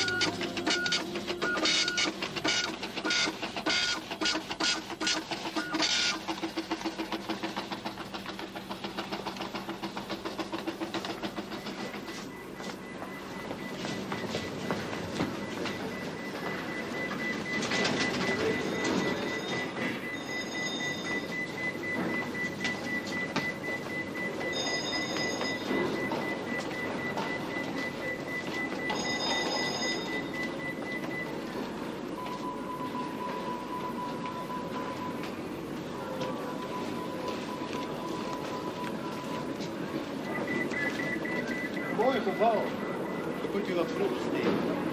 Mooi geval. Dan moet u wat vroeg steken.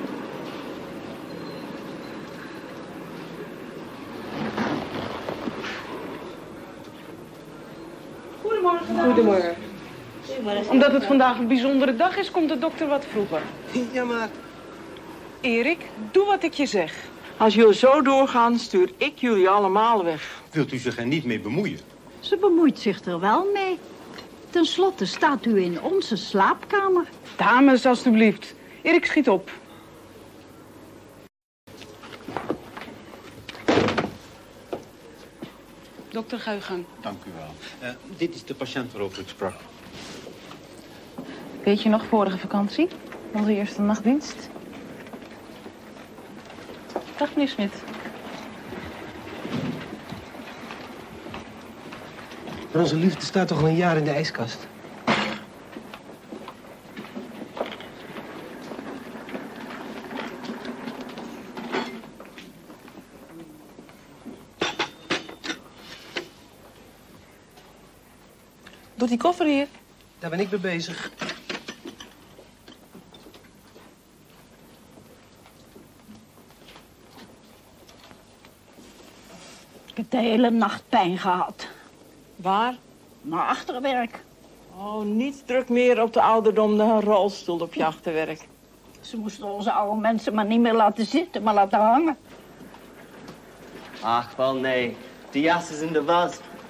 Goedemorgen. Goedemorgen. Omdat het vandaag een bijzondere dag is, komt de dokter wat vroeger. Ja, maar... Erik, doe wat ik je zeg. Als jullie zo doorgaan, stuur ik jullie allemaal weg. Wilt u zich er niet mee bemoeien? Ze bemoeit zich er wel mee. Ten slotte staat u in onze slaapkamer. Dames, alstublieft. Erik, schiet op. Dokter, ga uw gang. Dank u wel. Dit is de patiënt waarover ik sprak. Weet je nog vorige vakantie? Onze eerste nachtdienst? Dag, meneer Smit. Maar onze liefde staat toch al een jaar in de ijskast? Doet die koffer hier? Daar ben ik mee bezig. Ik heb de hele nacht pijn gehad. Waar? Naar achterwerk. Oh, niet druk meer op de ouderdom dan een rolstoel op je achterwerk. Ze moesten onze oude mensen maar niet meer laten zitten, maar laten hangen. Ach, wel nee. Die jas is in de was.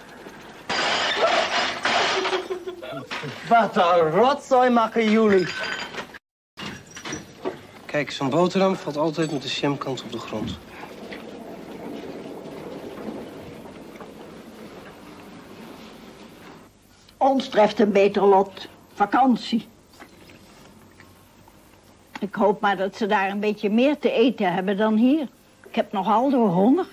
Wat een rotzooi maken jullie. Kijk, zo'n boterham valt altijd met de jamkant op de grond. Ons treft een beter lot. Vakantie. Ik hoop maar dat ze daar een beetje meer te eten hebben dan hier. Ik heb nogal door honger.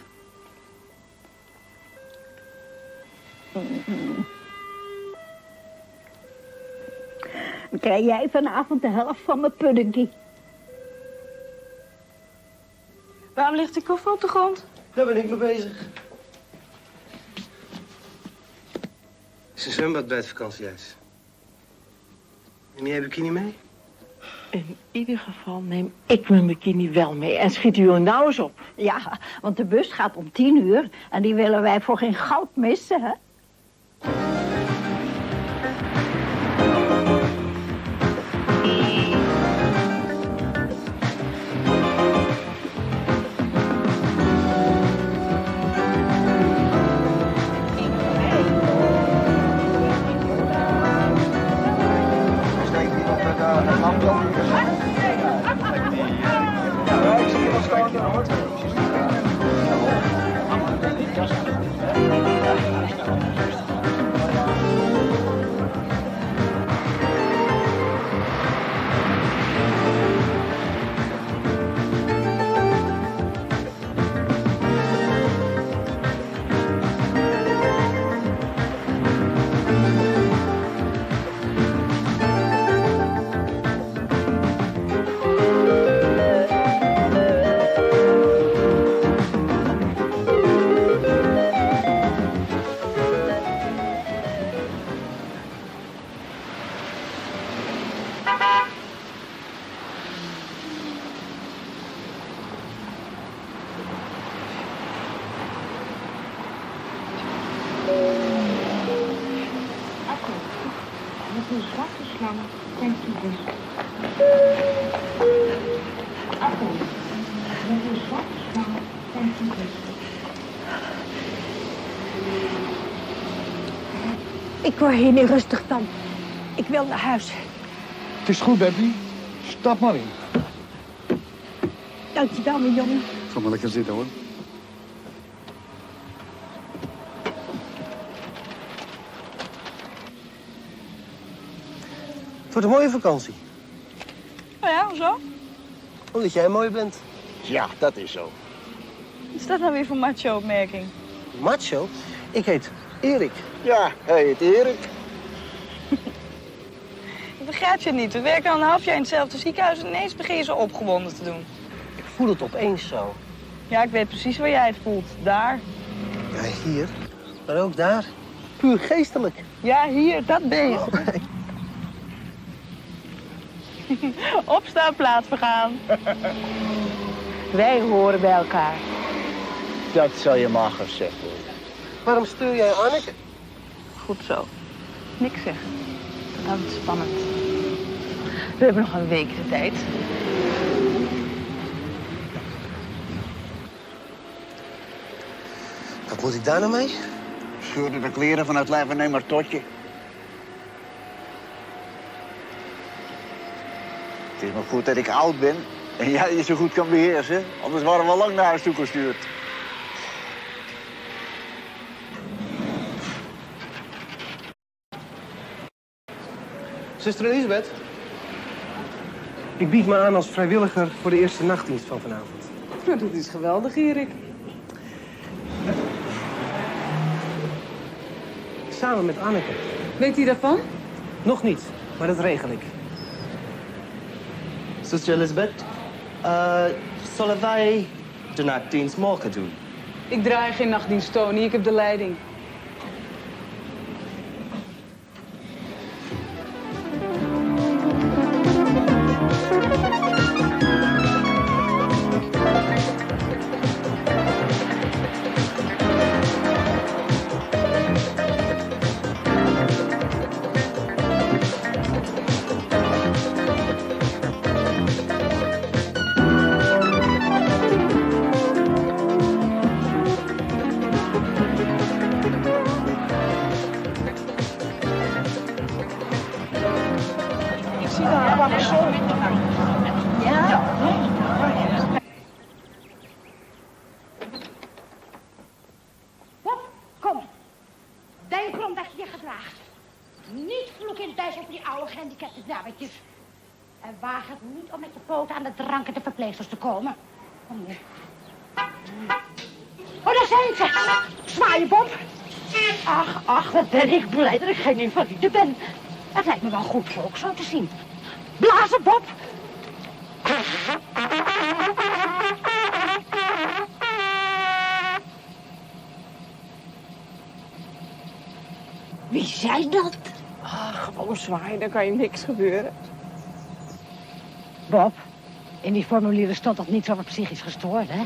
Dan krijg jij vanavond de helft van mijn puddingie. Waarom ligt die koffer op de grond? Daar ben ik mee bezig. Is een zwembad bij het vakantiehuis. Neem jij bikini mee? In ieder geval neem ik mijn bikini wel mee. En schiet jullie nou eens op. Ja, want de bus gaat om 10:00 en die willen wij voor geen goud missen, hè? Ik word hier niet rustig van. Ik wil naar huis. Het is goed, Debbie. Stap maar in. Dankjewel, mijn jongen. Ga maar lekker zitten, hoor. Het wordt een mooie vakantie. Oh ja, hoezo? Omdat jij mooi bent. Ja, dat is zo. Wat is dat nou weer voor macho-opmerking? Macho? Ik heet Erik. Ja, hij heet Erik. Ik begrijp je niet. We werken al een half jaar in hetzelfde ziekenhuis en ineens begin je zo opgewonden te doen. Ik voel het opeens zo. Ja, ik weet precies waar jij het voelt. Daar. Ja, hier. Maar ook daar. Puur geestelijk. Ja, hier, dat ben je. Opstaan, plaatsvergaan. Wij horen bij elkaar. Dat zal je maar gezegd worden. Waarom stuur jij Anneke? Goed zo. Niks zeggen. Dat houdt het spannend. We hebben nog een week de tijd. Wat moet ik daar nou mee? Scheurde de kleren van het lijf en neem maar totje. Het is maar goed dat ik oud ben en jij je zo goed kan beheersen. Anders waren we al lang naar huis toe gestuurd. Zuster Elisabeth. Ik bied me aan als vrijwilliger voor de eerste nachtdienst van vanavond. Nou, dat is geweldig, Erik. Samen met Anneke. Weet hij daarvan? Nog niet, maar dat regel ik. Zuster Elisabeth, zullen wij de nachtdienst morgen doen? Ik draai geen nachtdienst, Tony. Ik heb de leiding. Bob, kom. Denk erom dat je je gedraagt. Niet vloeken in het thuis over die oude gehandicapte dametjes. En waag het niet om met je poten aan de drank en de verpleegsters te komen. Kom hier. Oh, daar zijn ze. Zwaaien, Bob. Ach, wat ben ik blij dat ik geen invalide ben. Het lijkt me wel goed volk zo te zien. Blazen, Bob. Wie zei dat? Gewoon zwaaien, dan kan je niks gebeuren. Bob, in die formulieren stond dat niet over psychisch gestoord, hè?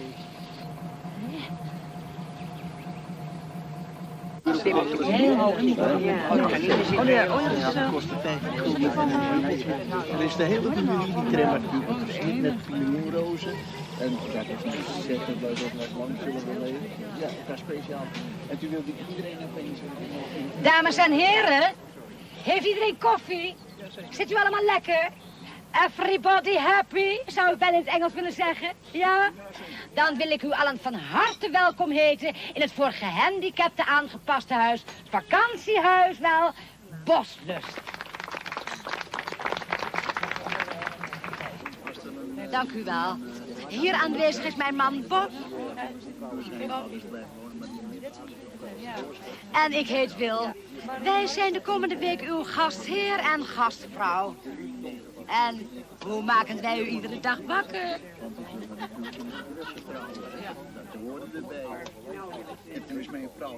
Er is de hele familie die tremmert nu met limoenrozen. En daar heeft hij gezegd dat wij dat nog lang zullen beleven. Ja, ik ga speciaal. En toen wilde iedereen opeens... Dames en heren, heeft iedereen koffie? Zit u allemaal lekker? Everybody happy, zou ik wel in het Engels willen zeggen. Ja? Dan wil ik u allen van harte welkom heten in het voor gehandicapten aangepaste huis. Vakantiehuis wel, Boslust. Dank u wel. Hier aanwezig is mijn man Bob. En ik heet Wil. Wij zijn de komende week uw gastheer en gastvrouw. En hoe maken wij u iedere dag wakker? Dat hoorden erbij. En toen is mijn vrouw.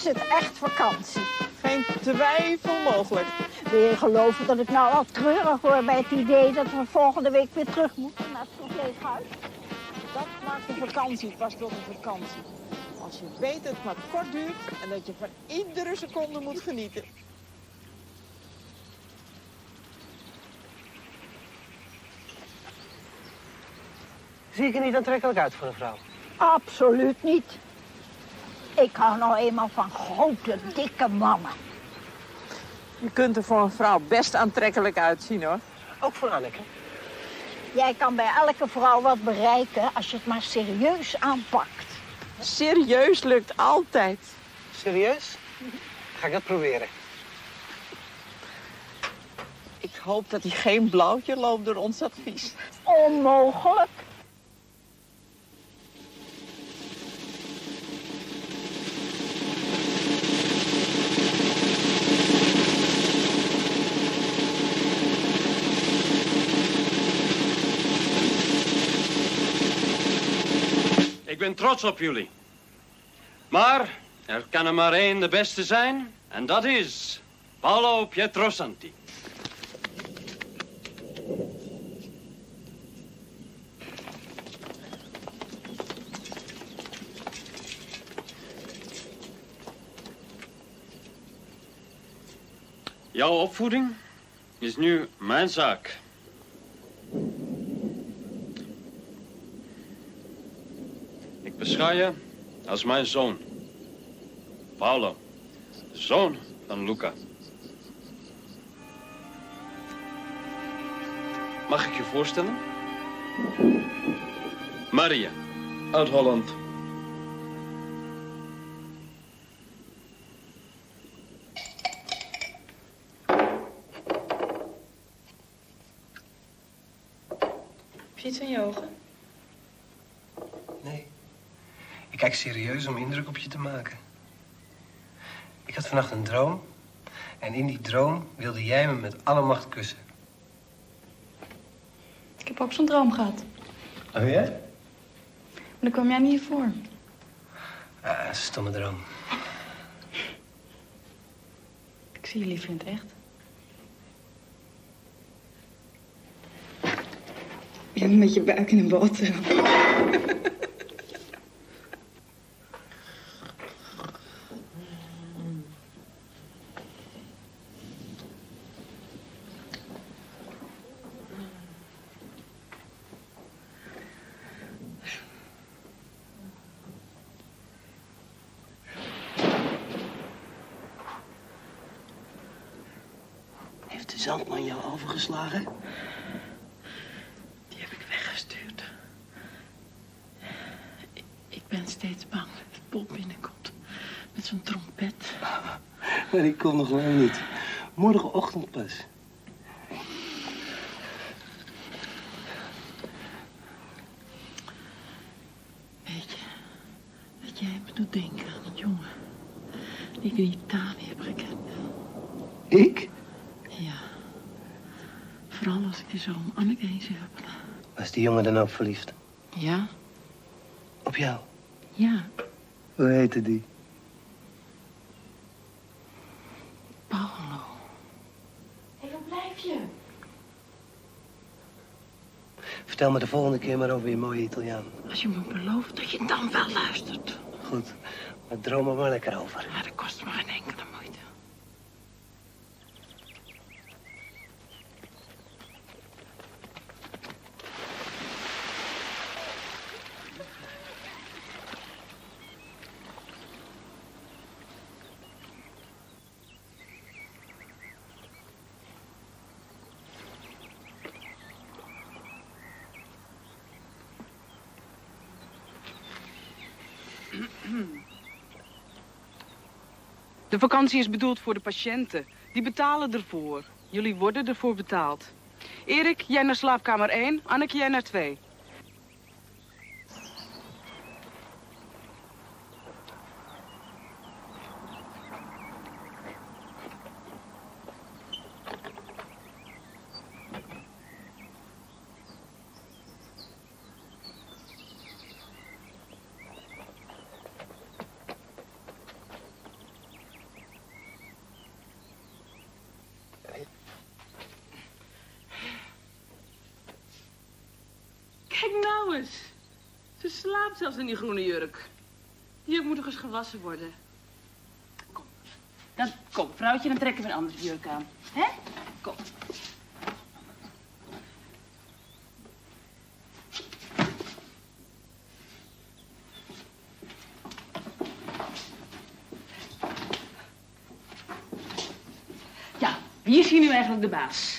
het echt vakantie. Geen twijfel mogelijk. Wil je geloven dat ik nou al treurig word bij het idee dat we volgende week weer terug moeten naar het verpleeghuis? Dat maakt een vakantie pas tot een vakantie. Als je weet dat het maar kort duurt en dat je van iedere seconde moet genieten. Zie ik er niet aantrekkelijk uit voor een vrouw? Absoluut niet. Ik hou nou eenmaal van grote, dikke mannen. Je kunt er voor een vrouw best aantrekkelijk uitzien, hoor. Ook voor Anneke. Jij kan bij elke vrouw wat bereiken als je het maar serieus aanpakt. Serieus lukt altijd. Serieus? Ga ik dat proberen. Ik hoop dat hij geen blauwtje loopt door ons advies. Onmogelijk. Ik ben trots op jullie. Maar er kan er maar één de beste zijn. En dat is Paolo Pietrosanti. Jouw opvoeding is nu mijn zaak. Ik beschouw je als mijn zoon. Paolo, de zoon van Luca. Mag ik je voorstellen? Maria, uit Holland. Heb je iets in je ogen? Nee. Ik kijk serieus om indruk op je te maken. Ik had vannacht een droom. En in die droom wilde jij me met alle macht kussen. Ik heb ook zo'n droom gehad. Oh ja? Maar dan kwam jij niet voor. Ah, stomme droom. Ik zie je liever in het echt. Ja, met je buik in een boterham. Heeft de zandman jou overgeslagen? Die heb ik weggestuurd. Ik ben steeds bang dat Bob binnenkomt met zo'n trompet. Maar die komt nog lang niet. Morgenochtend pas. Weet jij me doet denken aan een jongen die ik in Italië heb gekend. Ik? Ja. Vooral als ik je zo om Anneke heen zie huppelen. Was die jongen dan ook verliefd? Ja? Op jou? Ja. Hoe heette die? Paolo. Hé, waar blijf je? Vertel me de volgende keer maar over je mooie Italiaan. Als je me belooft dat je dan wel luistert. Goed, maar droom er maar lekker over. Ja, dat kost me geen enkele moeite. De vakantie is bedoeld voor de patiënten. Die betalen ervoor. Jullie worden ervoor betaald. Erik, jij naar slaapkamer 1. Anneke, jij naar 2. jongens. Ze slaapt zelfs in die groene jurk. Die jurk moet nog eens gewassen worden. Kom, vrouwtje, dan trekken we een andere jurk aan. Hè? Kom. Ja, wie is hier nu eigenlijk de baas?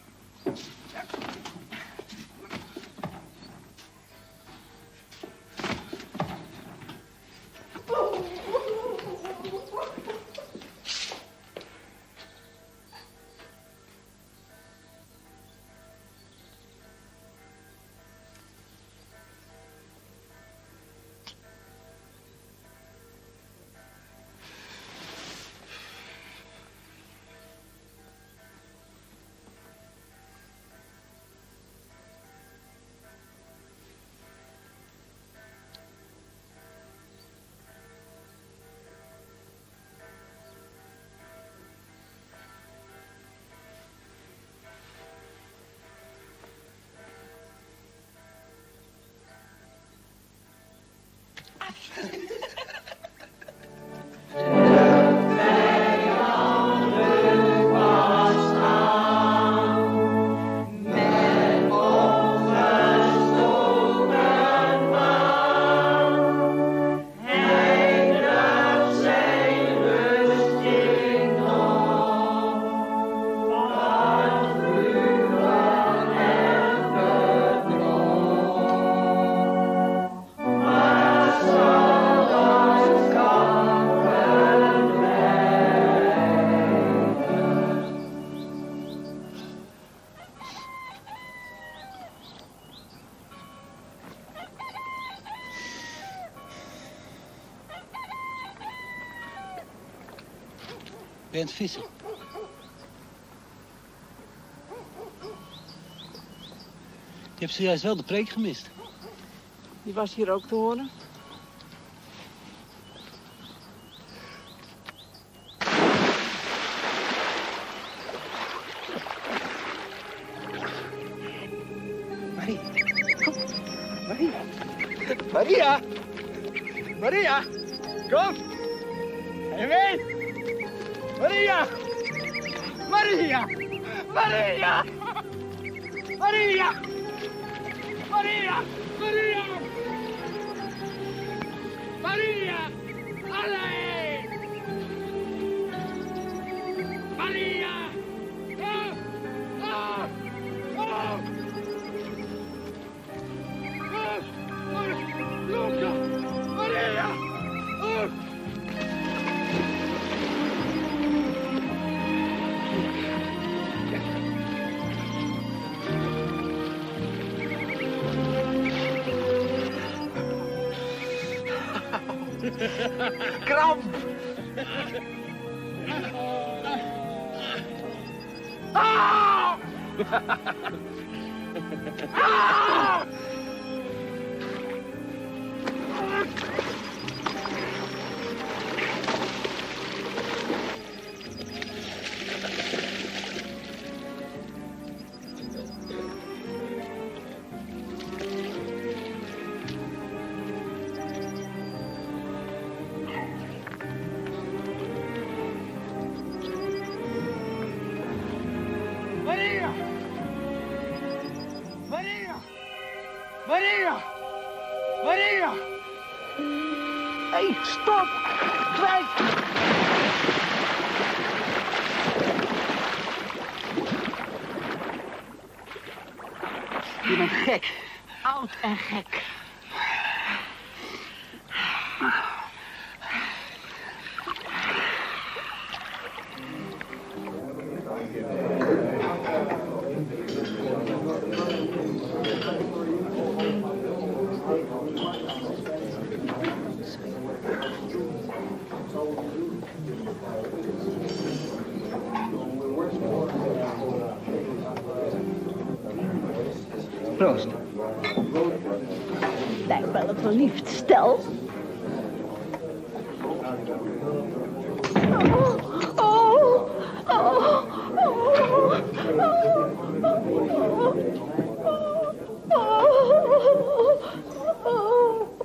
Ben je aan het vissen? Je hebt zojuist wel de preek gemist. Die was hier ook te horen. Maria, kom. Maria. Maria. Maria, kom. Ga je mee? Maria! Maria! Maria! Maria! Maria! Maria! Maria! Allee! Maria! Luca! Maria! Kramp! Ah! Ah! Maria! Maria! Hé, stop! Kwijt! Je bent gek. Oud en gek. Proost. Lijkt wel een verliefd stel.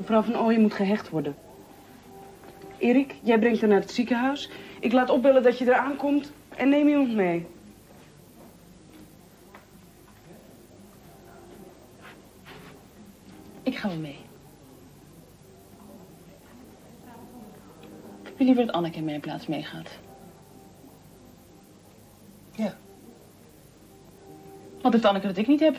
Mevrouw van Ooyen moet gehecht worden. Erik, jij brengt haar naar het ziekenhuis. Ik laat opbellen dat je er aankomt en neem iemand mee. Ik ga wel mee. Ik wil liever dat Anneke in mijn plaats meegaat. Ja. Wat heeft Anneke dat ik niet heb?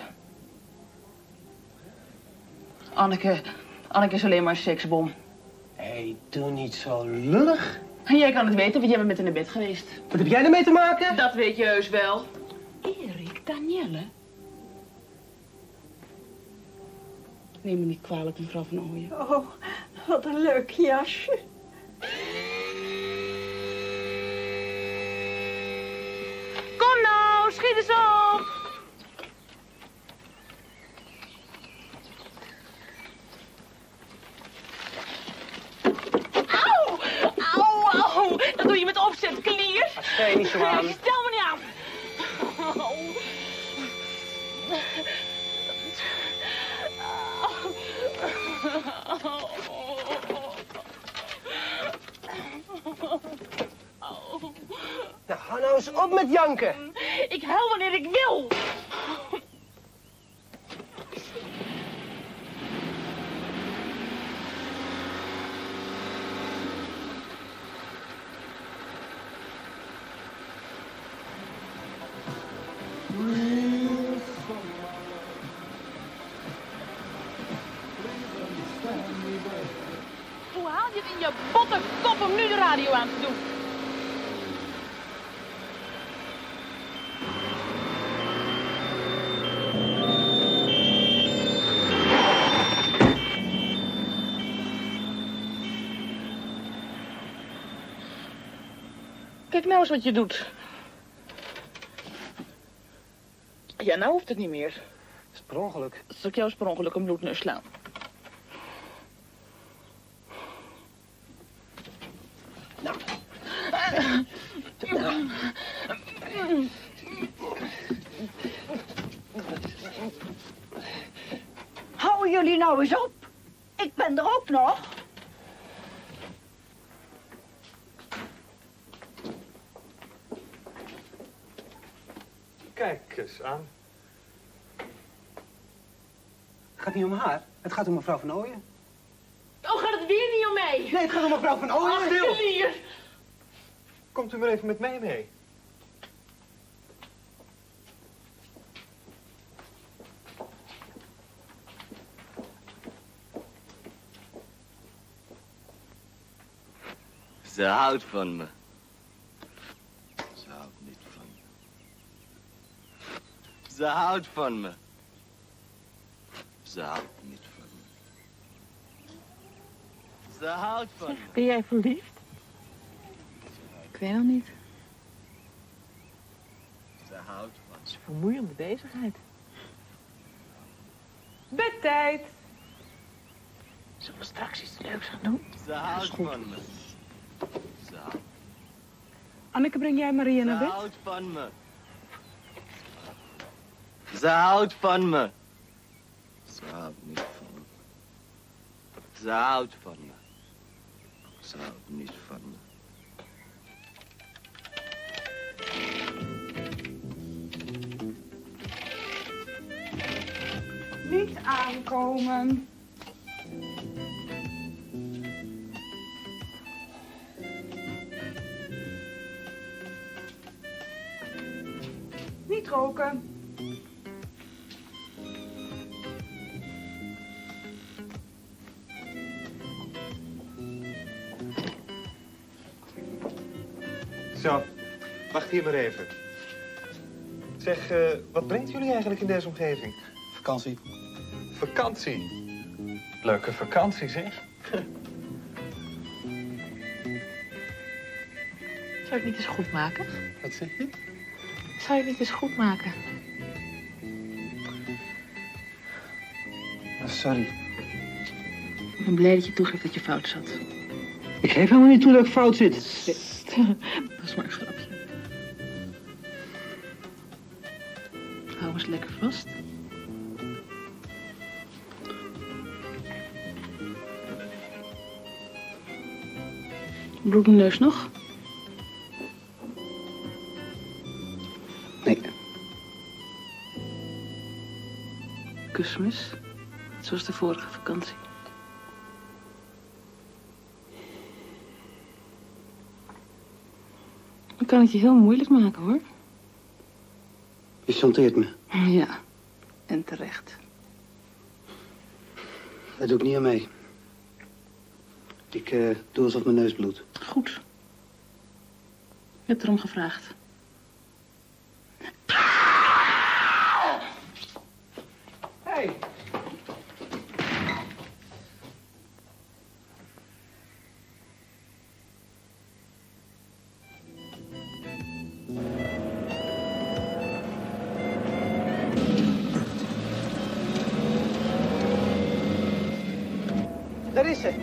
Anneke is alleen maar een seksbom. Hé, doe niet zo lullig. En jij kan het weten, want jij bent met haar in bed geweest. Wat heb jij ermee te maken? Dat weet je heus wel. Erik, Danielle. Neem me niet kwalijk, mevrouw van Ooyen. Oh, wat een leuk jasje. Kom nou, schiet eens op. Au, dat doe je met opzet, klier. Stel je niet zo aan. Stel me niet aan. Nou, hou nou eens op met janken. Ik huil wanneer ik wil. Hoe haal je het in je botte kop om nu de radio aan te doen? Kijk nou eens wat je doet. Ja, nou hoeft het niet meer. Dat is per ongeluk. Zal ik jou eens per ongeluk een bloedneus slaan? Houden jullie nou eens op? Ik ben er ook nog. Kijk eens aan. Het gaat niet om haar. Het gaat om mevrouw van Ooyen. Oh, gaat het weer niet om mij? Nee, het gaat om mevrouw van Ooyen. Ach, klier. Komt u maar even met mij mee. Ze houdt van me. Ze houdt niet van me. Ze houdt van me. Ze houdt niet van me. Ze houdt van me. Ben jij verliefd? Ik weet nog niet. Ze houdt van me. Dat is een vermoeiende bezigheid. Bedtijd. Zullen we straks iets leuks gaan doen? Ze houdt van me. Ze houdt. Anneke, breng jij Maria naar Ze bed? houdt van me. Ze houdt van me. Ze houdt niet van me. Ze houdt van me. Ze houdt niet van me. Niet aankomen. Niet roken. Zo, wacht hier maar even. Zeg, wat brengt jullie eigenlijk in deze omgeving? Vakantie. Vakantie. Leuke vakantie, zeg. Zou ik niet eens goed maken? Wat zeg je? Zou je het niet eens goed maken? Sorry. Ik ben blij dat je toegeeft dat je fout zat. Ik geef helemaal niet toe dat ik fout zit. Dat is maar een grapje. Hou eens lekker vast. Bloedt mijn neus nog? Nee. Kusmis, zoals de vorige vakantie. Ik kan het je heel moeilijk maken, hoor. Je chanteert me. Ja, en terecht. Daar doe ik niet aan mee. Ik doe alsof mijn neus bloedt. Goed. Je hebt erom gevraagd. Hey. Daar is ze.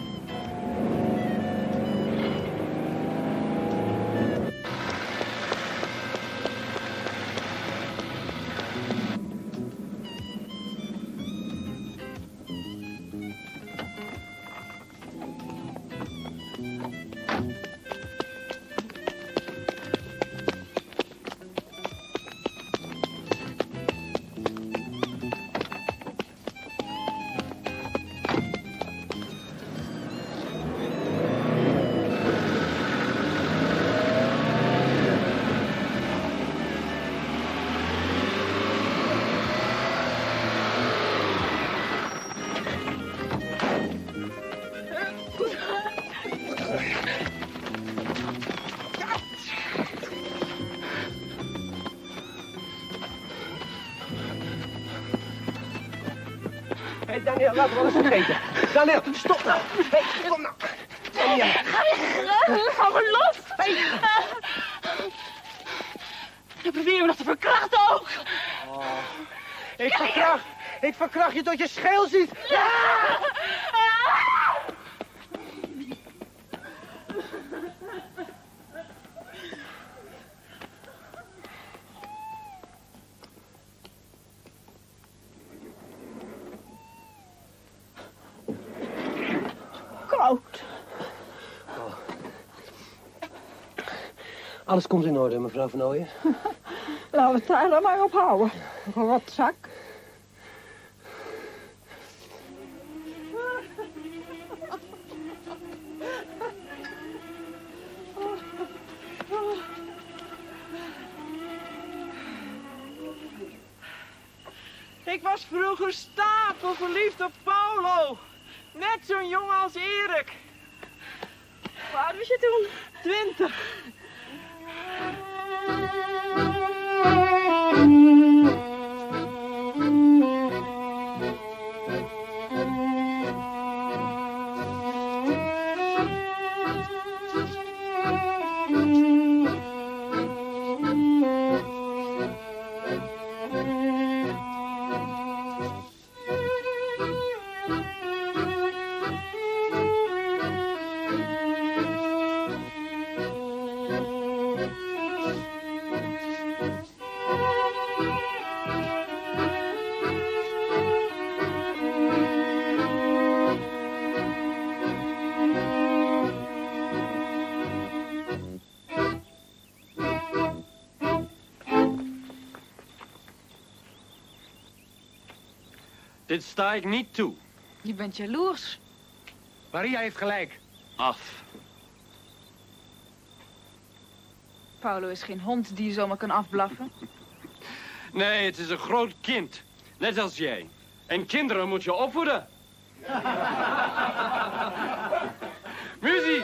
Hé, Daniel, laten we alles vergeten. Daniel, stop nou. Hé, kom nou. Daniel. Ga weg. Ga me los. Hey. Dan probeer je me nog te verkrachten ook. Oh. Ik verkracht je tot je scheel ziet. Ja. Koud. Oh. Alles komt in orde, mevrouw Van Ooyen. Laten we het daar dan maar op houden. Rotzak. Ik was vroeger stapel verliefd op Paulo. Net zo'n jongen als Erik. Hoe oud was je toen? 20. Dit sta ik niet toe. Je bent jaloers. Maria heeft gelijk. Af. Paulo is geen hond die je zomaar kan afblaffen. Nee, het is een groot kind. Net als jij. En kinderen moet je opvoeden. Muziek!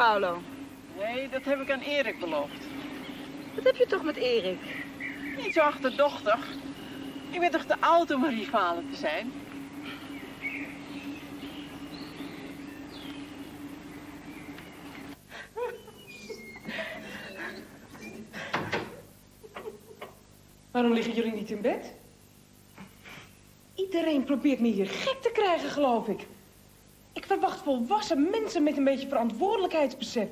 Paolo? Nee, dat heb ik aan Erik beloofd. Wat heb je toch met Erik? Niet zo achterdochtig. Ik ben toch te oud om een rivale te zijn? Waarom liggen jullie niet in bed? Iedereen probeert me hier gek te krijgen, geloof ik. Ik verwacht volwassen mensen met een beetje verantwoordelijkheidsbesef.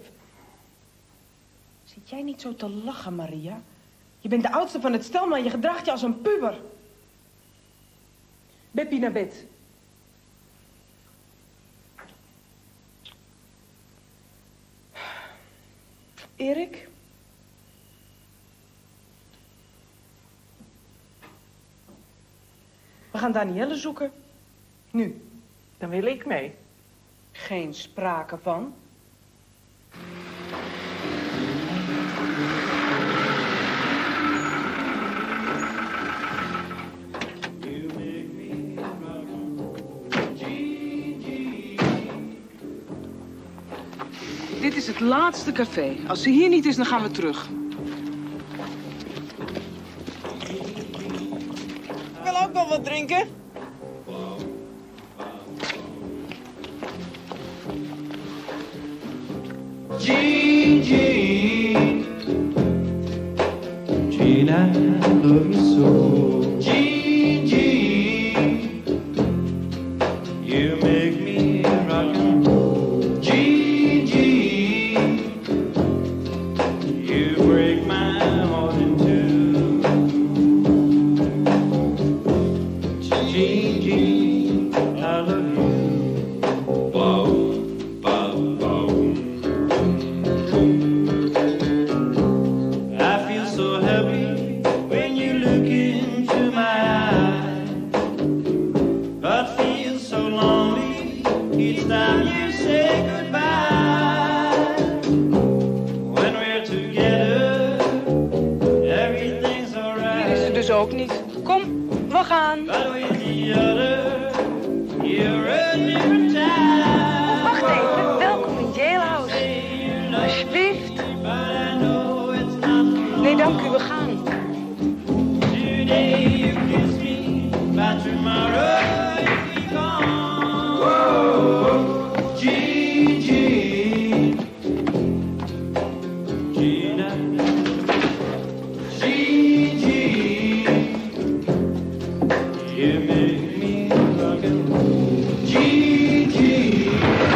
Zit jij niet zo te lachen, Maria? Je bent de oudste van het stel, maar je gedraagt je als een puber. Beppie naar bed. Erik? We gaan Danielle zoeken. Nu. Dan wil ik mee. Geen sprake van. Dit is het laatste café. Als ze hier niet is, dan gaan we terug. Ik wil ook wel wat drinken. Gigi, Gina, I love you so. Gigi, you make me rock and roll. Gigi, you break my heart in two. Gigi, I love you. Whoa, whoa, whoa. I feel so happy when you look into my eyes, but feel so lonely each time you say goodbye. When we're together, everything's alright. Hier is ze dus ook niet. Kom, we gaan. But with the other, you're a different type. Wacht even, welkom in Jailhouse. Alsjeblieft. Nee, dank u, we gaan. Today you kiss me, but tomorrow you'll be gone. Whoa, Gigi, Gina, Gigi, you make me rock and roll. Gigi.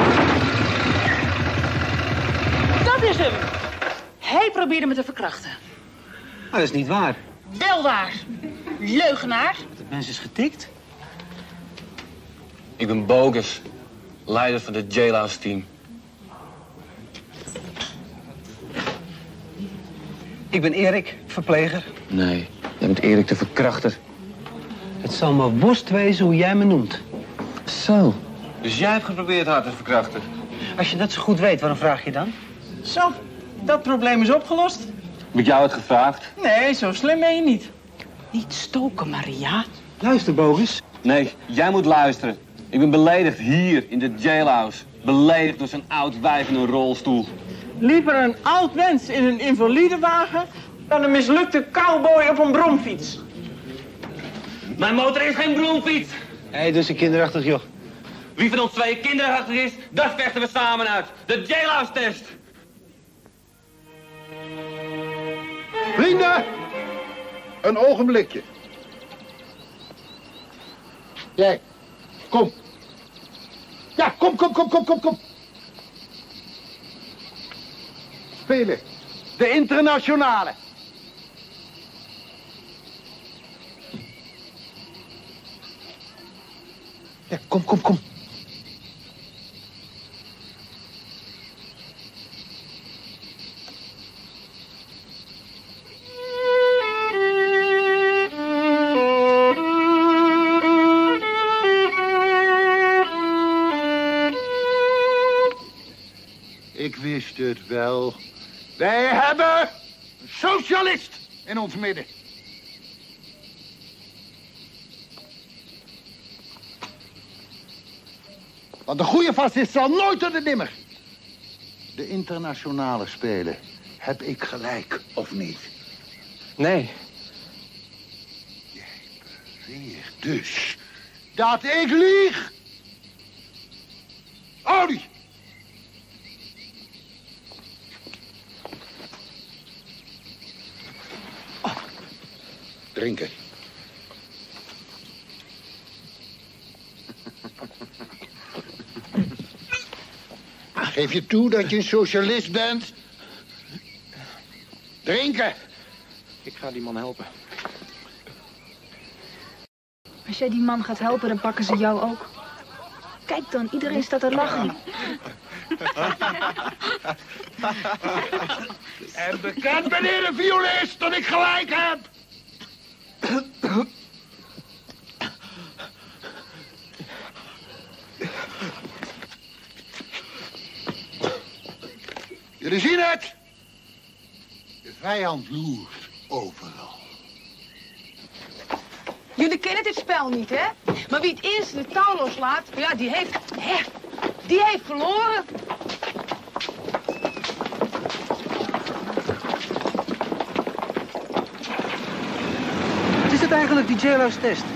Dat is hem. Hij probeerde me te verkrachten. Maar dat is niet waar. Wel waar. Leugenaar. Het mens is getikt. Ik ben Bogus, leider van het Jailhouse team. Ik ben Erik, verpleger. Nee, jij bent Erik de verkrachter. Het zal me worst wezen hoe jij me noemt. Zo. Dus jij hebt geprobeerd haar te verkrachten? Als je dat zo goed weet, waarom vraag je dan? Zo, dat probleem is opgelost. Heb ik jou het gevraagd? Nee, zo slim ben je niet. Niet stoken, Maria. Luister, Bogus. Nee, jij moet luisteren. Ik ben beledigd hier in de Jailhouse. Beledigd door zo'n oud wijf in een rolstoel. Liever een oud mens in een invalidewagen dan een mislukte cowboy op een bromfiets. Mijn motor is geen bromfiets. Hé, dus een kinderachtig joh. Wie van ons twee kinderachtig is, dat vechten we samen uit. De Jailhouse-test. Vrienden, een ogenblikje. Jij, kom. Ja, kom. Spelen. De internationale. Ja, kom. Ik wist het wel. Wij hebben een socialist in ons midden. Wat de goede fascist zal nooit door de nimmer. de internationale spelen. Heb ik gelijk, of niet? Nee. Jij beweert dus dat ik lieg. Audi! Drinken. Geef je toe dat je een socialist bent? Drinken! Ik ga die man helpen. Als jij die man gaat helpen, dan pakken ze jou ook. Kijk dan, iedereen staat te lachen. En bekend, meneer de violist, dat ik gelijk heb! Jullie zien het! De vijand loert overal. Jullie kennen dit spel niet, hè? Maar wie het eerst de touw loslaat, ja, die heeft verloren. Wat is het eigenlijk, die jailhouse test?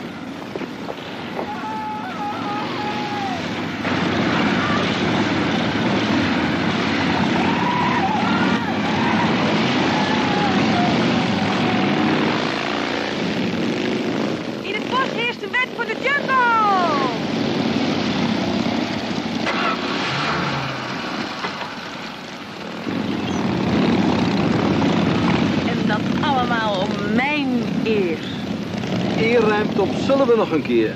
In het bos heerst de wet voor de jungle. En dat allemaal om mijn eer. Eer ruimt op, zullen we nog een keer?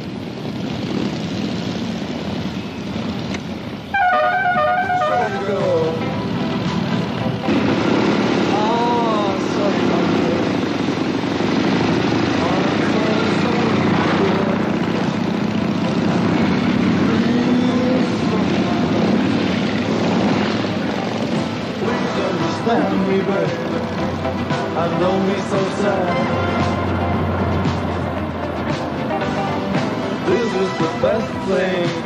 Understand me, but I know me so sad. This is the best thing.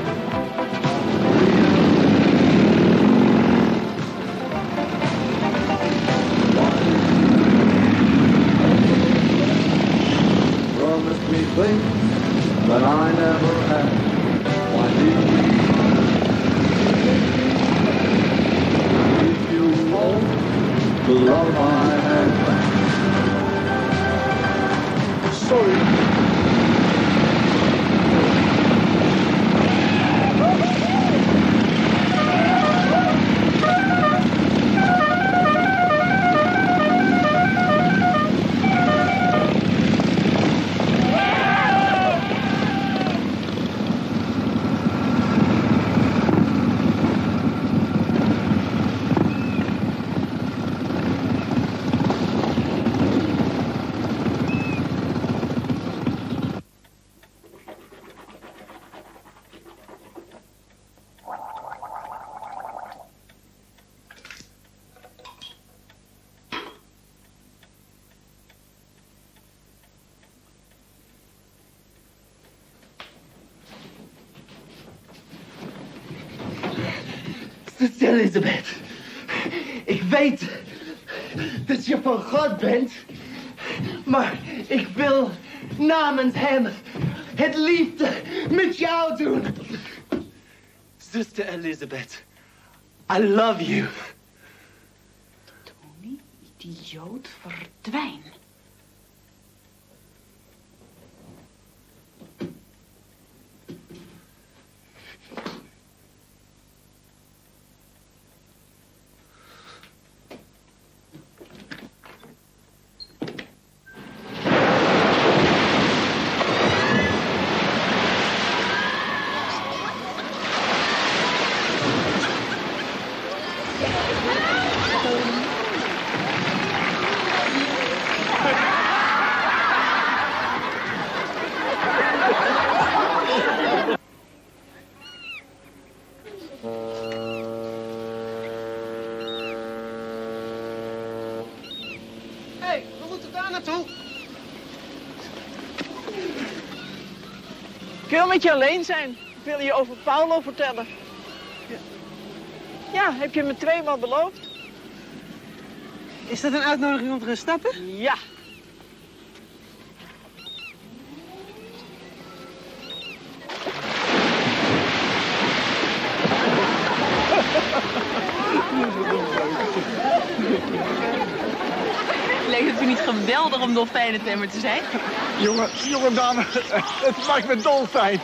Promised me things that I never had. Why did you? If you won't, the love I had. Sorry. Elisabeth, ik weet dat je van God bent, maar ik wil namens hem het liefde met jou doen. Zuster Elisabeth, I love you. Tony, die Jood, verdwijn. Hé, we moeten daar naartoe. Ik wil met je alleen zijn. Ik wil je over Paolo vertellen. Ja, heb je me 2 maal beloofd? Is dat een uitnodiging om te gaan stappen? Ja. Lijkt het u niet geweldig om dolfijnentemmer te zijn? Jonge dame, het maakt me dolfijn.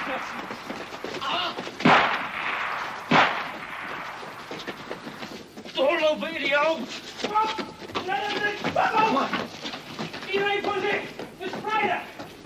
Doorlopen, idioot! Iedereen voor zich! Verspreiden!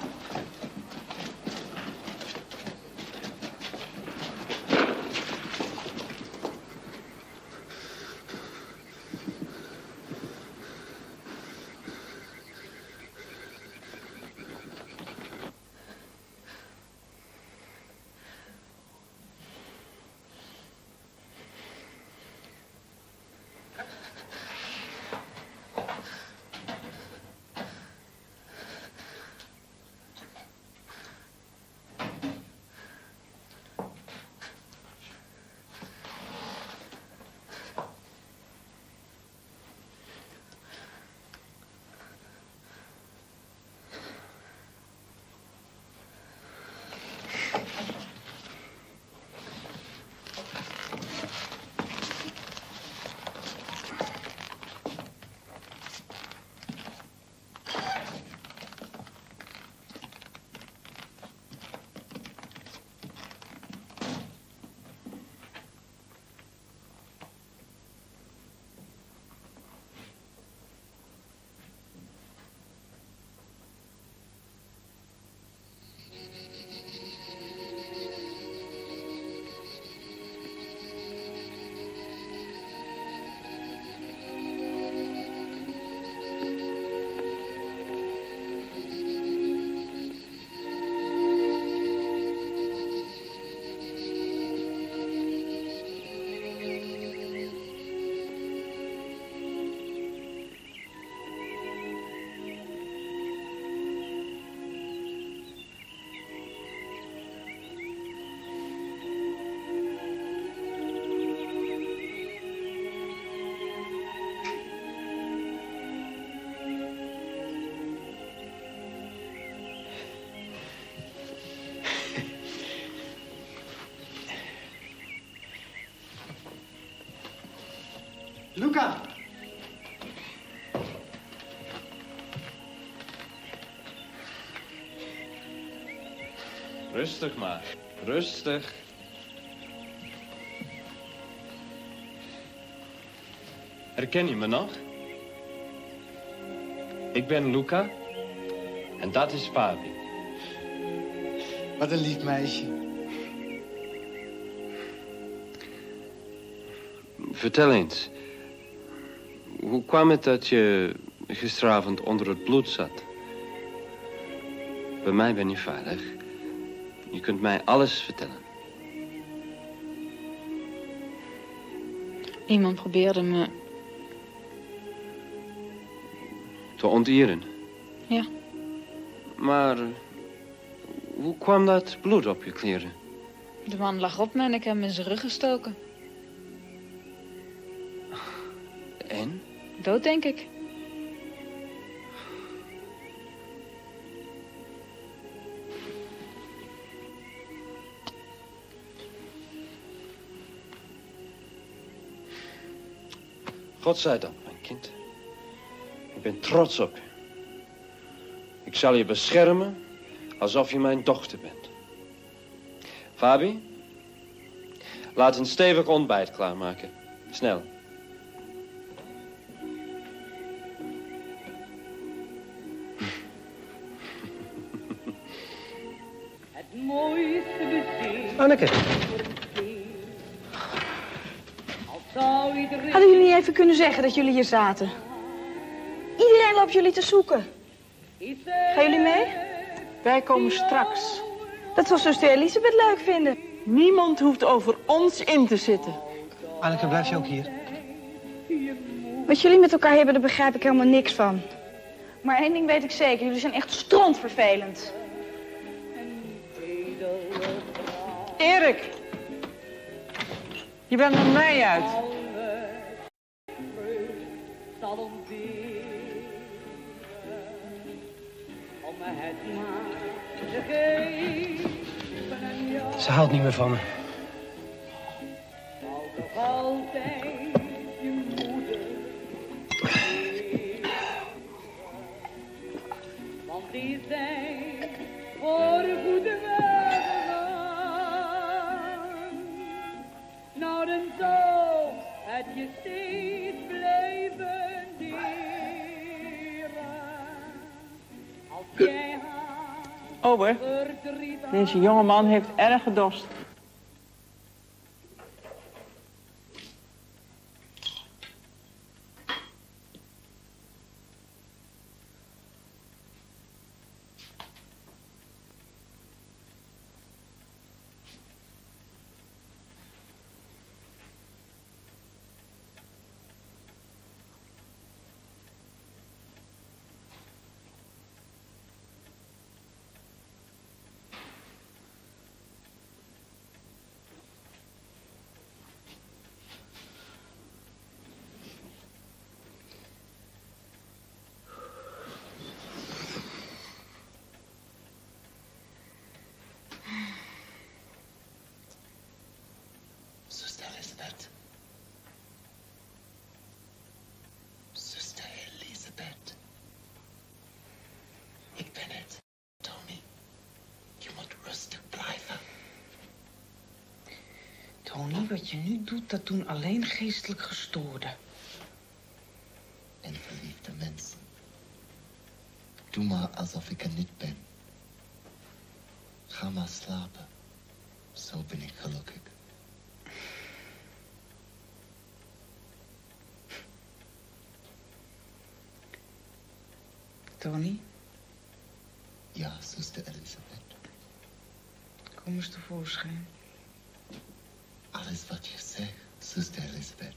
Luca! Rustig maar, rustig. Herken je me nog? Ik ben Luca en dat is Fabi. Wat een lief meisje. Vertel eens. Hoe kwam het dat je gisteravond onder het bloed zat? Bij mij ben je veilig. Je kunt mij alles vertellen. Iemand probeerde me... te ontieren? Ja. Maar hoe kwam dat bloed op je kleren? De man lag op me en ik heb hem in zijn rug gestoken. En? Dood, denk ik. Godzijdank, mijn kind. Ik ben trots op je. Ik zal je beschermen alsof je mijn dochter bent. Fabi, laat een stevig ontbijt klaarmaken. Snel. Anneke. Hadden jullie niet even kunnen zeggen dat jullie hier zaten? Iedereen loopt jullie te zoeken. Gaan jullie mee? Wij komen straks. Dat zal zuster Elisabeth leuk vinden. Niemand hoeft over ons in te zitten. Anneke, blijf je ook hier? Wat jullie met elkaar hebben, daar begrijp ik helemaal niks van. Maar één ding weet ik zeker, jullie zijn echt strontvervelend. Erik! Je bent met mij uit. Ze houdt niet meer van me. Want die zijn voor goede wegen. met je steeds blijven leren. Als jij Ober, deze jongeman heeft erge dorst. Zuster Elisabeth. Zuster Elisabeth. Ik ben het, Tony. Je moet rustig blijven. Tony, wat je nu doet, dat doen alleen geestelijk gestoorden. En verliefde mensen. Doe maar alsof ik er niet ben. Ga maar slapen. Zo ben ik gelukkig. Tony? Ja, zuster Elisabeth. Kom eens tevoorschijn. Alles wat je zegt, zuster Elisabeth.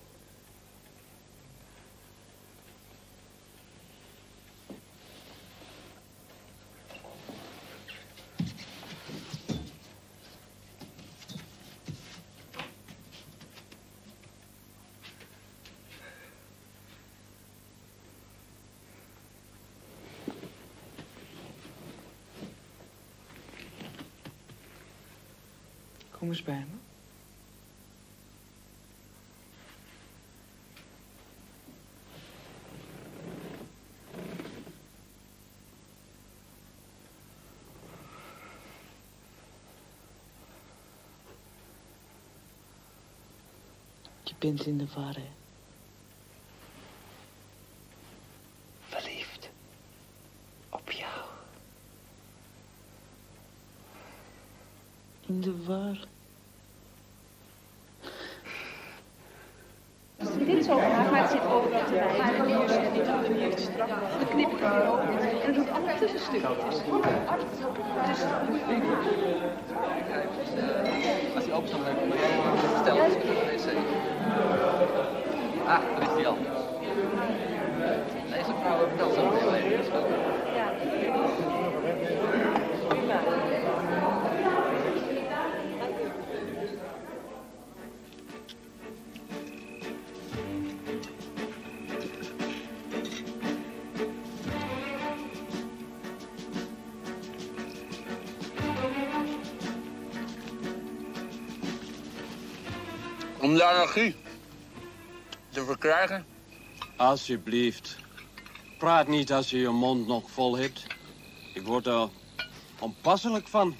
Kom eens bij me. Je bent in de war, hè? Verliefd. Op jou. In de war. Dit is overhaag, maar het zit over dat erbij. Dan knip ik het weer over. En dan doe ik allemaal tussenstukjes. Als die openstaat, dan moet je stellen. Ah, daar is die al. Deze vrouw vertelt zo meteen leven. Ja. Om de anarchie te verkrijgen? Alsjeblieft. Praat niet als je je mond nog vol hebt. Ik word er onpasselijk van.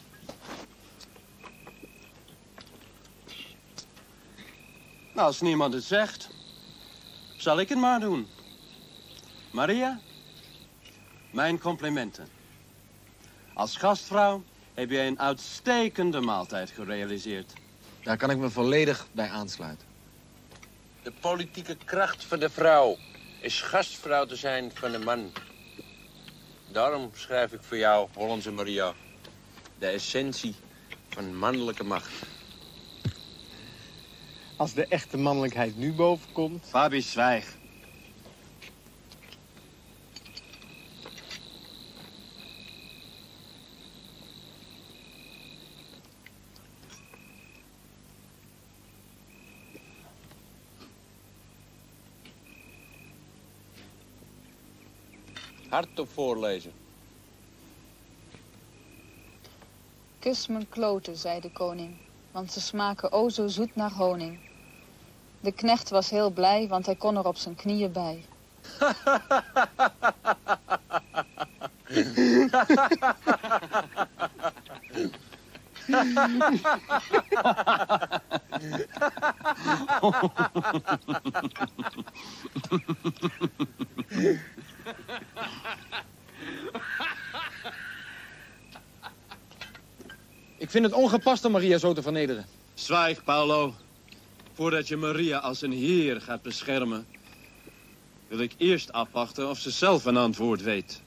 Nou, als niemand het zegt, zal ik het maar doen. Maria, mijn complimenten. Als gastvrouw heb je een uitstekende maaltijd gerealiseerd. Daar kan ik me volledig bij aansluiten. De politieke kracht van de vrouw is gastvrouw te zijn van de man. Daarom schrijf ik voor jou, Hollandse Maria, de essentie van mannelijke macht. Als de echte mannelijkheid nu bovenkomt... Fabi, zwijg. Hardop voorlezen. Kus mijn kloten, zei de koning, want ze smaken o zo zoet naar honing. De knecht was heel blij, want hij kon er op zijn knieën bij. Ik vind het ongepast om Maria zo te vernederen. Zwijg, Paolo. Voordat je Maria als een heer gaat beschermen, wil ik eerst afwachten of ze zelf een antwoord weet.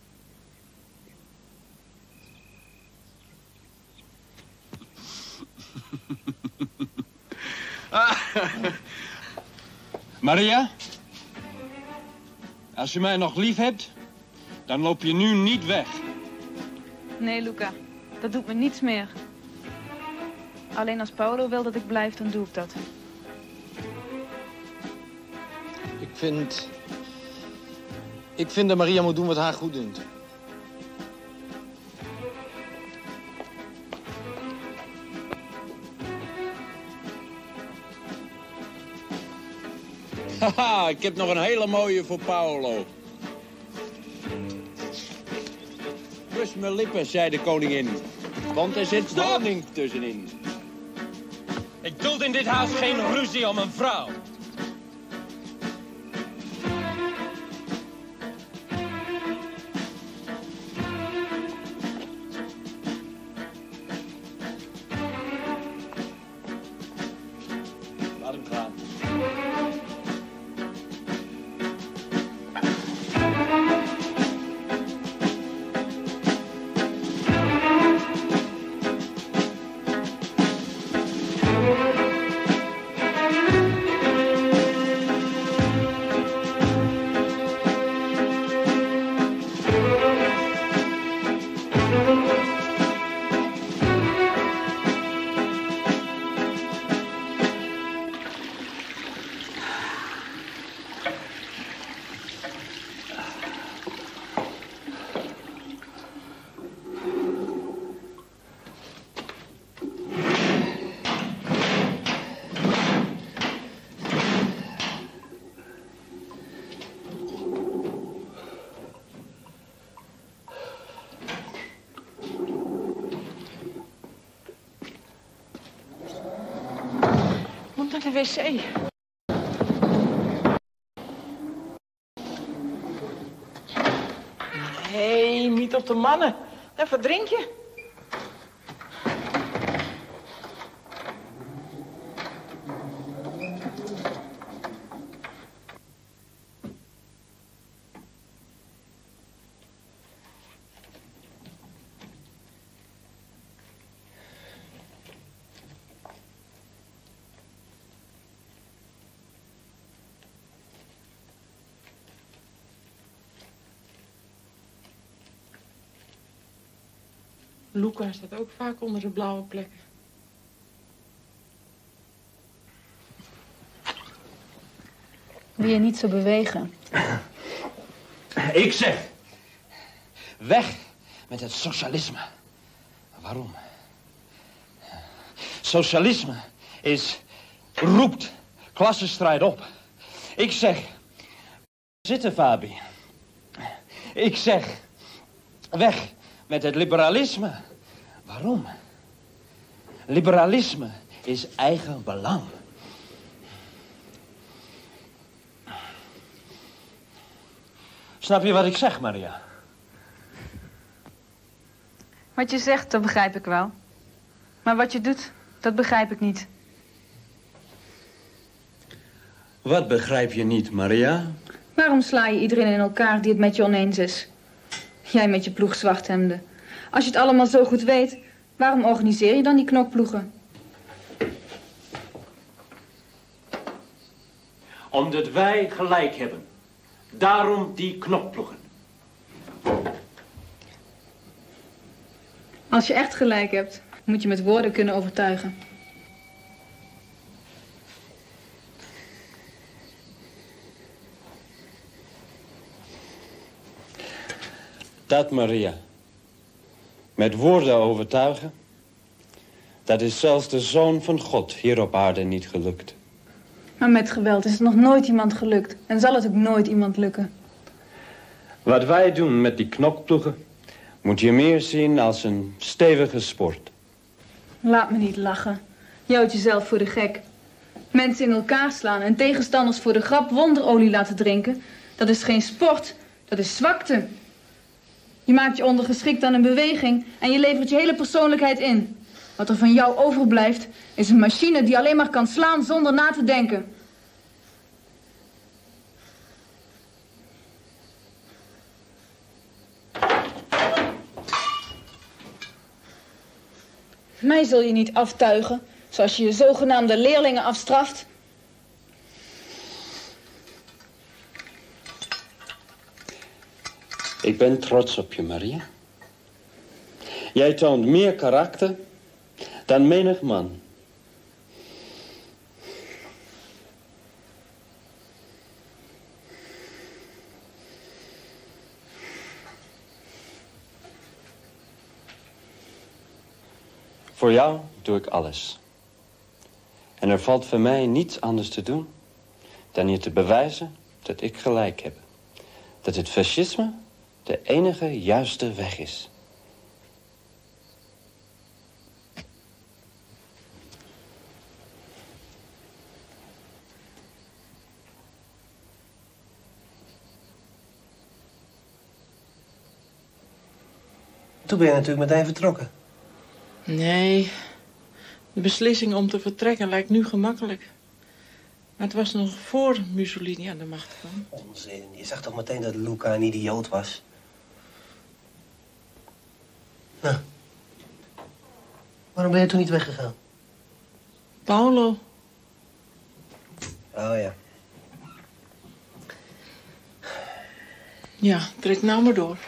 Maria, als je mij nog lief hebt, dan loop je nu niet weg. Nee, Luca. Dat doet me niets meer. Alleen als Paolo wil dat ik blijf, dan doe ik dat. Ik vind dat Maria moet doen wat haar goed doet. Haha, ik heb nog een hele mooie voor Paolo. Kus mijn lippen, zei de koningin. Want er zit honing tussenin. Ik duld in dit huis geen ruzie om een vrouw. Laat hem gaan. De wc. Nee, niet op de mannen. En verdrink je? Luca staat ook vaak onder de blauwe plekken. Wil je niet zo bewegen? Ik zeg, weg met het socialisme. Waarom? Socialisme roept klassenstrijd op. Ik zeg, zitten Fabi. Ik zeg, weg met het liberalisme. Waarom? Liberalisme is eigen belang. Snap je wat ik zeg, Maria? Wat je zegt, dat begrijp ik wel. Maar wat je doet, dat begrijp ik niet. Wat begrijp je niet, Maria? Waarom sla je iedereen in elkaar die het met je oneens is? Jij met je ploeg zwarthemden. Als je het allemaal zo goed weet, waarom organiseer je dan die knokploegen? Omdat wij gelijk hebben. Daarom die knokploegen. Als je echt gelijk hebt, moet je met woorden kunnen overtuigen. Dat, Maria. Met woorden overtuigen. Dat is zelfs de Zoon van God hier op aarde niet gelukt. Maar met geweld is het nog nooit iemand gelukt. En zal het ook nooit iemand lukken. Wat wij doen met die knokploegen moet je meer zien als een stevige sport. Laat me niet lachen. Je houdt jezelf voor de gek. Mensen in elkaar slaan en tegenstanders voor de grap wonderolie laten drinken. Dat is geen sport, dat is zwakte. Je maakt je ondergeschikt aan een beweging en je levert je hele persoonlijkheid in. Wat er van jou overblijft is een machine die alleen maar kan slaan zonder na te denken. Mij zul je niet aftuigen, zoals je je zogenaamde leerlingen afstraft. Ik ben trots op je, Maria. Jij toont meer karakter dan menig man. Voor jou doe ik alles. En er valt voor mij niets anders te doen dan je te bewijzen dat ik gelijk heb. Dat het fascisme de enige juiste weg is. Toen ben je natuurlijk meteen vertrokken. Nee, de beslissing om te vertrekken lijkt nu gemakkelijk. Maar het was nog voor Mussolini aan de macht kwam. Onzin. Je zag toch meteen dat Luca een idioot was? Nou, waarom ben je toen niet weggegaan? Paolo. Oh ja. Ja, trek nou maar door.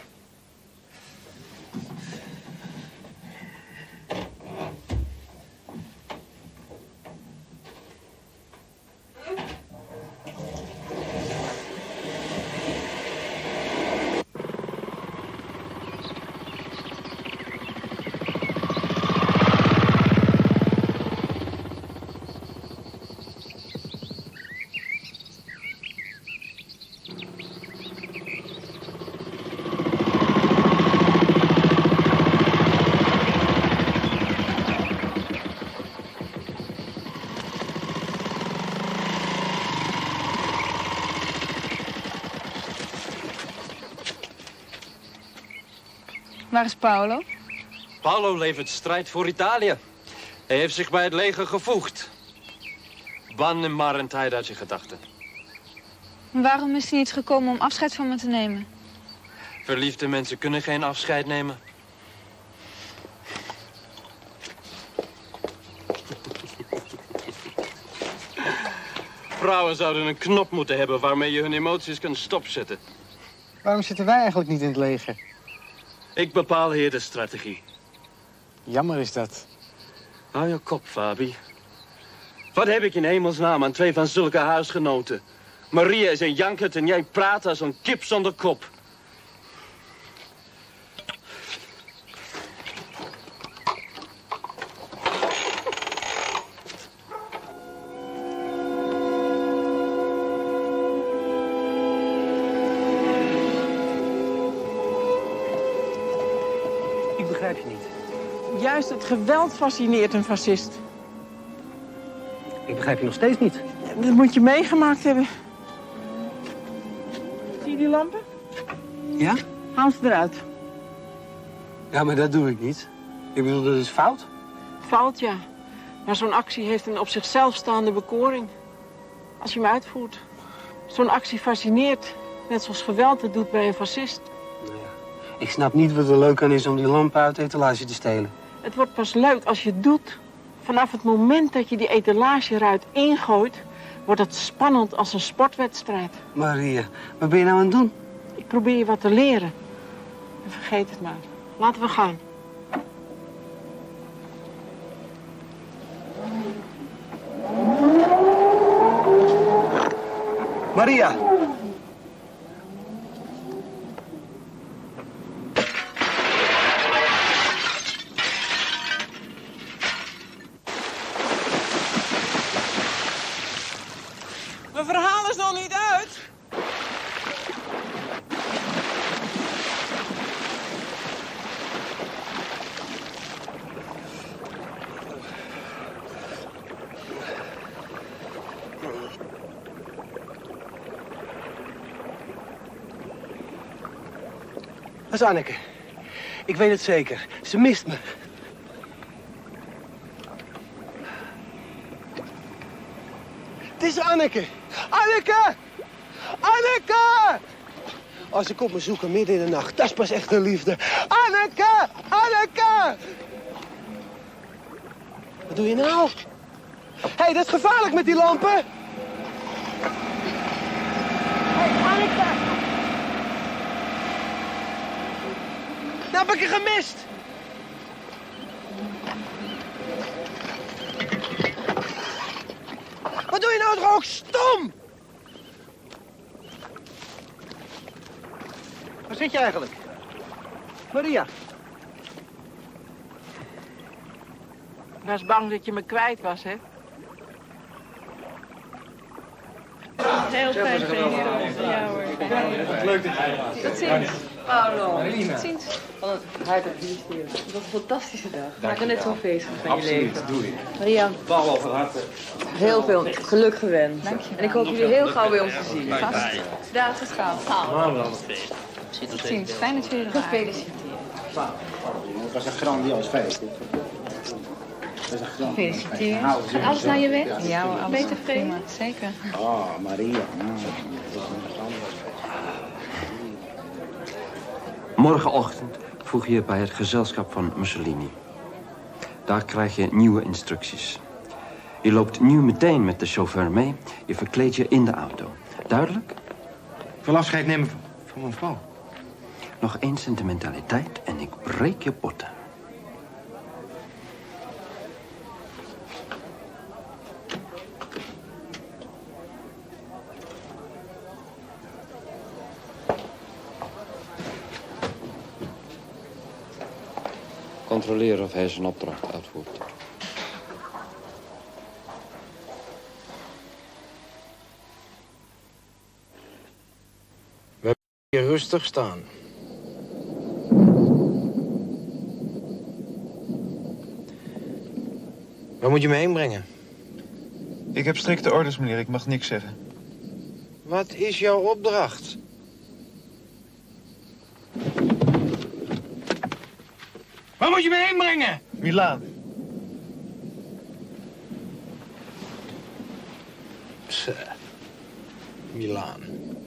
Waar is Paolo? Paolo levert strijd voor Italië. Hij heeft zich bij het leger gevoegd. Wanneer maar een tijd uit je gedachten. Waarom is hij niet gekomen om afscheid van me te nemen? Verliefde mensen kunnen geen afscheid nemen. Vrouwen zouden een knop moeten hebben waarmee je hun emoties kunt stopzetten. Waarom zitten wij eigenlijk niet in het leger? Ik bepaal hier de strategie. Jammer is dat. Hou je kop, Fabi. Wat heb ik in hemelsnaam aan twee van zulke huisgenoten? Maria is een jankert en jij praat als een kip zonder kop. Ik begrijp je niet. Juist het geweld fascineert een fascist. Ik begrijp je nog steeds niet. Dat moet je meegemaakt hebben. Zie je die lampen? Ja? Haal ze eruit. Ja, maar dat doe ik niet. Ik bedoel, dat is fout. Fout, ja. Maar zo'n actie heeft een op zichzelf staande bekoring. Als je hem uitvoert. Zo'n actie fascineert. Net zoals geweld het doet bij een fascist. Ik snap niet wat er leuk aan is om die lampen uit de etalage te stelen. Het wordt pas leuk als je het doet. Vanaf het moment dat je die etalage eruit ingooit, wordt het spannend als een sportwedstrijd. Maria, wat ben je nou aan het doen? Ik probeer je wat te leren. En vergeet het maar. Laten we gaan. Maria! Mijn verhaal is nog niet uit. Dat is Anneke. Ik weet het zeker. Ze mist me. Het is Anneke! Anneke! Anneke! Oh, ze komt me zoeken midden in de nacht. Dat is pas echt een liefde. Anneke! Anneke! Wat doe je nou? Hé, dat is gevaarlijk met die lampen. Hé, Anneke! Nou heb ik je gemist. Wat doe je nou toch ook stom? Waar zit je eigenlijk? Maria. Ik was bang dat je me kwijt was, hè? Heel fijn, ja hoor. Leuk dat je er was. Tot ziens. Paolo. Marina. Tot ziens. Van het hart gefeliciteerd. Het was een fantastische dag. Maak er net zo'n feest van je Absoluut, leven. doe je. Maria. Paolo, van harte. Heel veel geluk gewenst. Dank je. En ik hoop jullie heel gauw bij ons te zien. Vast. Daar is het gauw. Tot ziens. Fijn dat jullie er waren. Gefeliciteerd. Het was een grandioos feest. Gefeliciteerd. Gaat alles naar je weg? Ja hoor, alles. Ben je tevreden? Zeker. Oh, Maria. Morgenochtend voeg je bij het gezelschap van Mussolini. Daar krijg je nieuwe instructies. Je loopt nu meteen met de chauffeur mee. Je verkleedt je in de auto. Duidelijk? Ik wil afscheid nemen van mijn vrouw. Nog één sentimentaliteit en ik breek je botten. Controleer of hij zijn opdracht uitvoert. We hebben hier rustig staan. Waar moet je me heen brengen? Ik heb strikte orders, meneer. Ik mag niks zeggen. Wat is jouw opdracht? Waar moet je me heen brengen? Milaan. Milaan.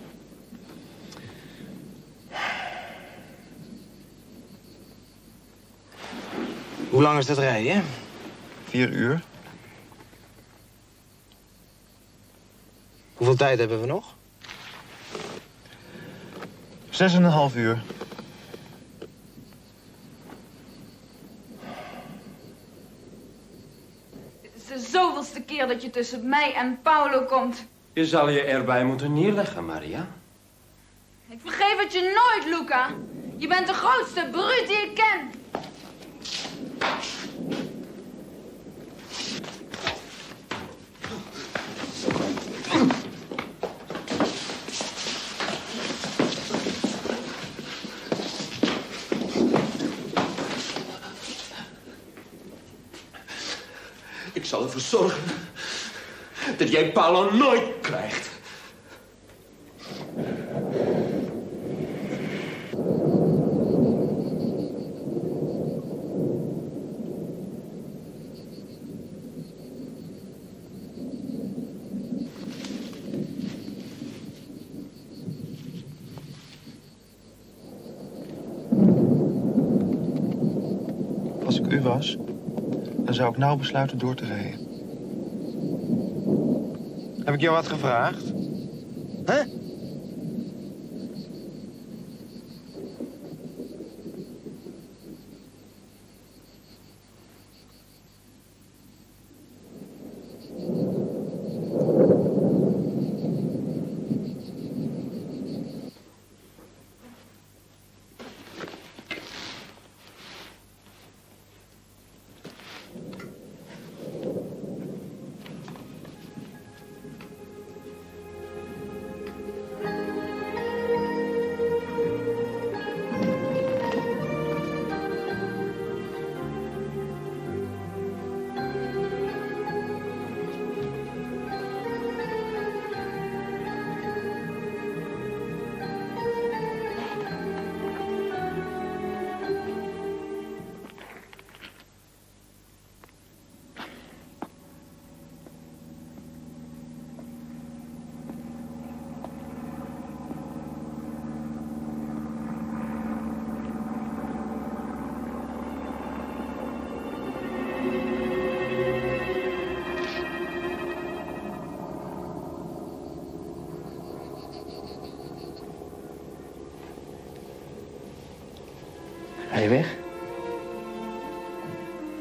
Hoe lang is dat rijden? 4 uur. Hoeveel tijd hebben we nog? 6,5 uur. Het is de zoveelste keer dat je tussen mij en Paolo komt. Je zal je erbij moeten neerleggen, Maria. Ik vergeef het je nooit, Luca. Je bent de grootste bruut die ik ken. Ik zal ervoor zorgen dat jij Paolo nooit krijgt. Als ik u was, dan zou ik nou besluiten door te rijden. Heb ik jou wat gevraagd? Hè?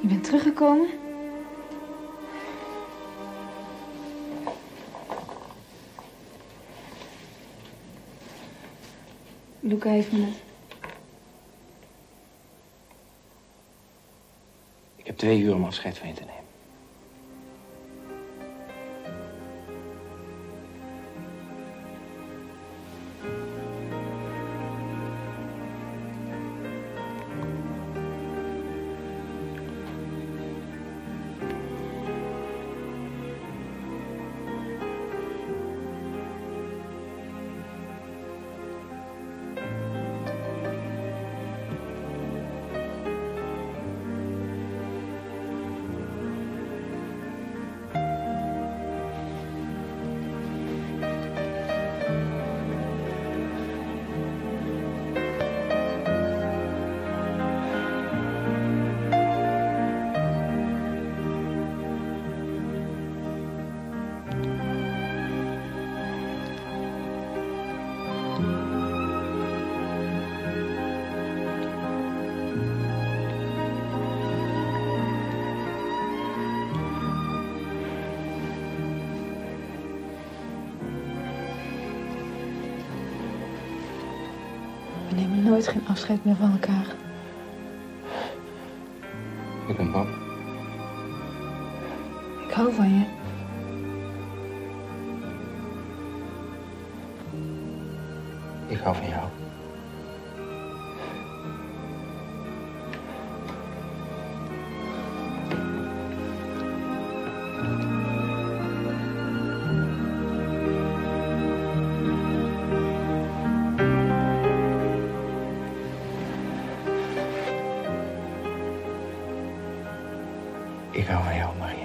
Je bent teruggekomen? Luca heeft me het. Ik heb 2 uur om afscheid van je te nemen. We nemen nooit geen afscheid meer van elkaar. Ik ben bang. Ik hou van je. Ik hou van jou. Ik hou van jou, Maria.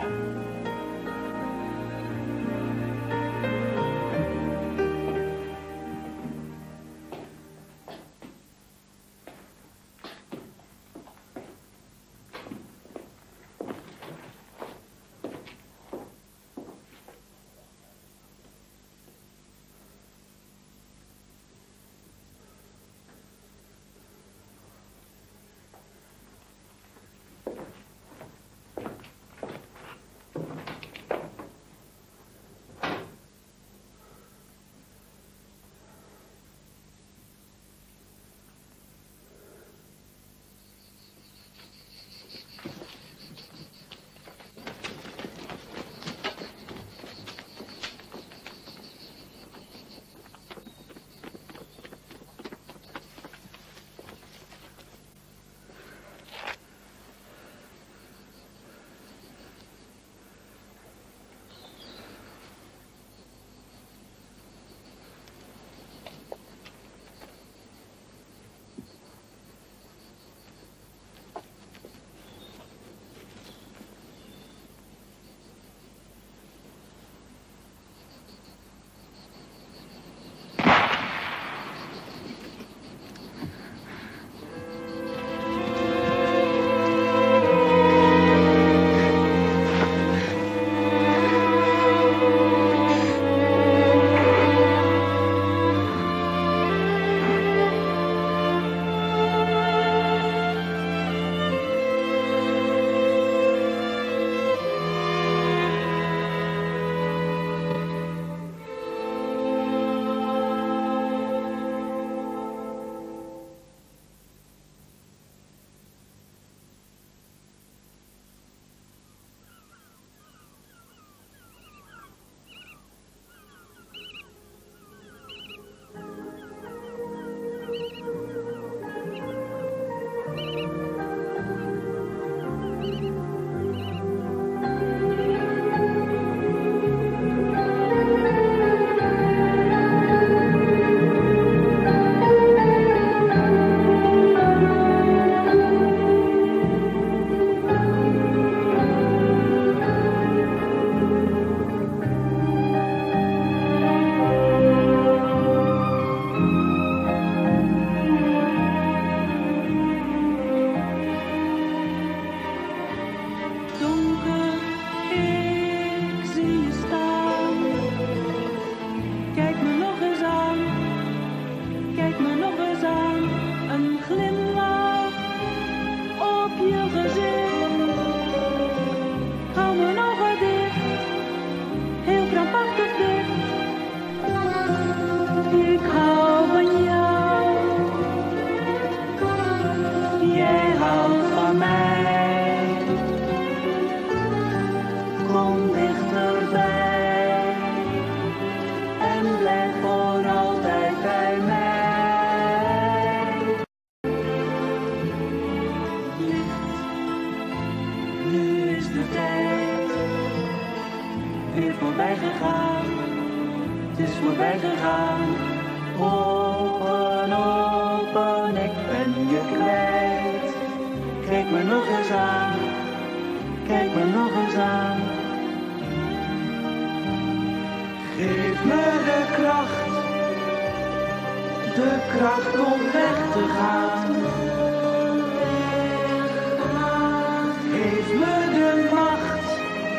Een glimlach op je gezicht. de tijd weer voorbij gegaan. Het is voorbij gegaan. Ogen open, ik ben je kwijt. Kijk me nog eens aan, kijk me nog eens aan. Geef me de kracht om weg te gaan. Geef me de macht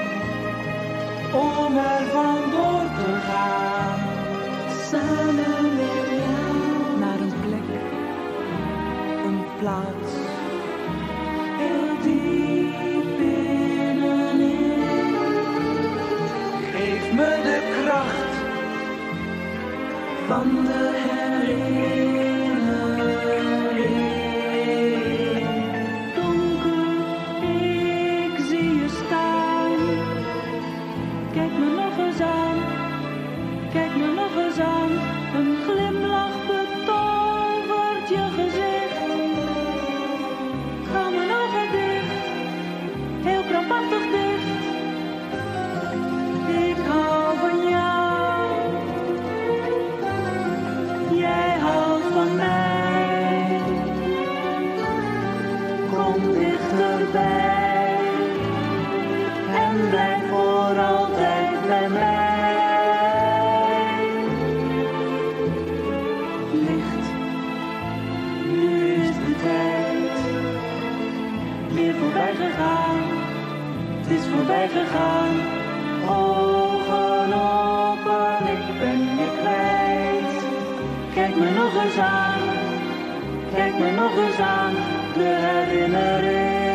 om er vandoor te gaan. Samen met jou naar een plek, een plaats, heel diep binnenin. Geef me de kracht van de herinnering. Donker, ik zie je staan. Kijk me nog eens aan, kijk me nog eens aan. Een glimlach betovert je gezicht. Hou mijn ogen dicht, heel krampachtig dicht. Ik hou van jou, jij houdt van mij. Kom dichterbij en blijf voor altijd bij mij. Licht, nu is de tijd weer voorbij gegaan. Het is voorbij gegaan. Ogen open, ik ben je kwijt. Kijk me nog eens aan, kijk me nog eens aan. De herinnering.